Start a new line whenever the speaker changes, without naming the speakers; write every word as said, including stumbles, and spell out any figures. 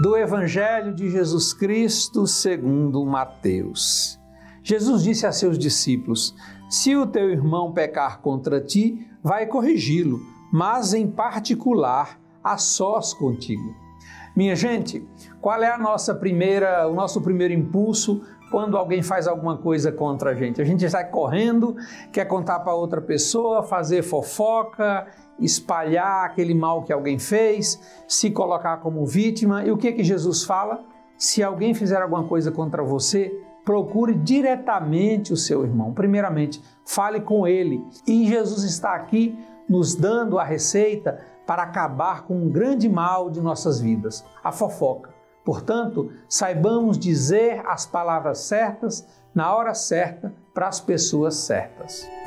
do Evangelho de Jesus Cristo segundo Mateus. Jesus disse a seus discípulos: se o teu irmão pecar contra ti, vai corrigi-lo, mas em particular, a sós contigo. Minha gente, qual é a nossa primeira, o nosso primeiro impulso quando alguém faz alguma coisa contra a gente? A gente sai correndo, quer contar para outra pessoa, fazer fofoca, espalhar aquele mal que alguém fez, se colocar como vítima. E o que que Jesus fala? Se alguém fizer alguma coisa contra você, procure diretamente o seu irmão. Primeiramente, fale com ele. E Jesus está aqui nos dando a receita para acabar com um grande mal de nossas vidas, a fofoca. Portanto, saibamos dizer as palavras certas, na hora certa, para as pessoas certas.